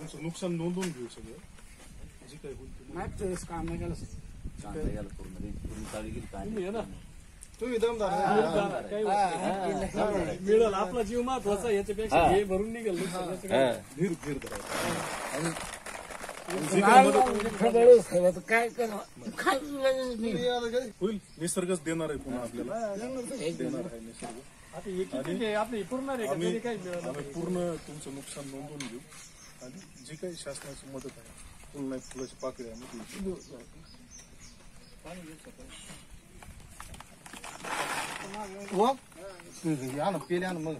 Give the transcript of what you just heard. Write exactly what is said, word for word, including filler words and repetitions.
तुमचं नुकसान नोंदवून घेऊ सगळं जे काही होईल ते. मागच्या वेळेस काम नाही केलं चांगलं गेलं पूर्ण पूर्ण चाळी गेली काय तुम्ही आहे ना तुम्ही दमदार आहे. काही होत नाही. मिळेल आपला जीव महत्वाचा याच्यापेक्षा हे भरून निघेल नुकसान. धीर धीर धरा. आणि काय करा होईल निसर्गच देणार आहे पुन्हा आपल्याला देणार आहे निसर्ग. आता हे किती आहे? आपली पुरणार आहे का? आम्ही तरी काही मिळालं आम्ही पूर्ण तुमचं नुकसान नोंदवून घेऊ आणि जी काही शासनाची मदत आहे फुल नाही फुलाची पाकळी आम्ही देऊ. या ना पेल्या मग